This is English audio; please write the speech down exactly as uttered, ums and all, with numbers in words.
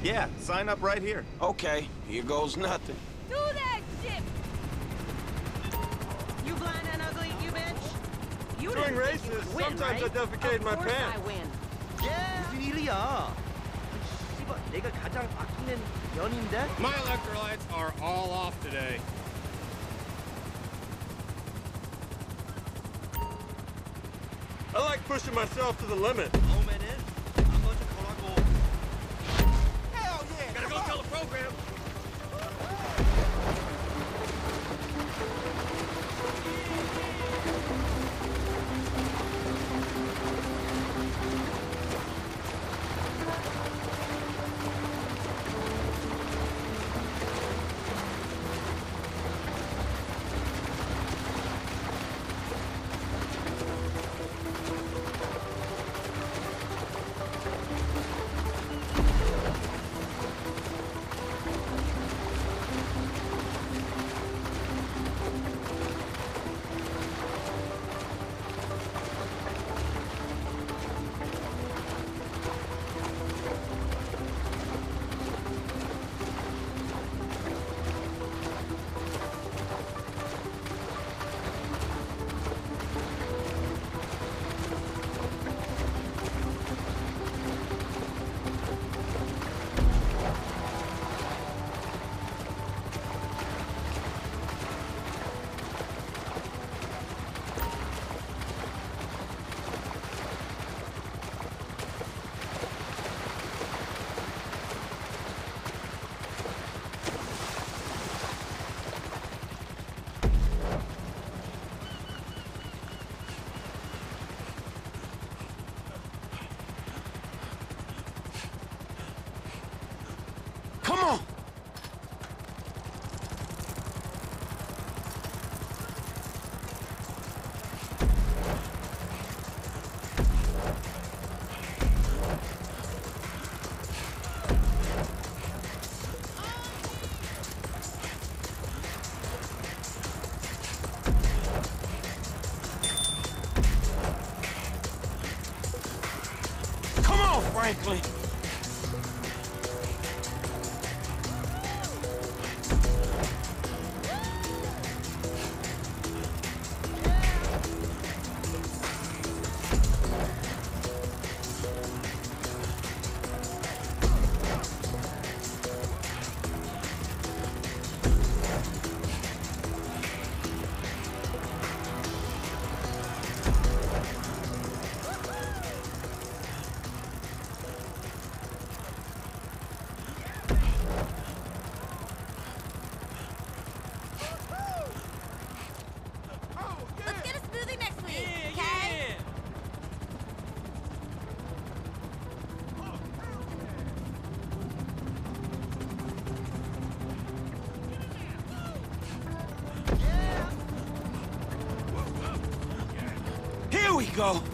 Yeah, sign up right here. Okay, here goes nothing. Do that shit! You blind and ugly, you bitch! You During didn't think you races, could win, sometimes right? I defecate in my Of course pants. I win. 무슨 일이야? 씨발, 내가 가장 아끼는 연인데? My electrolytes are all off today. I like pushing myself to the limit. 다음에는 안 먼저 거라고. Hell yeah! Gotta go tell the program. Come on! Come on, Franklin! Let's get a smoothie next week, okay? Here we go!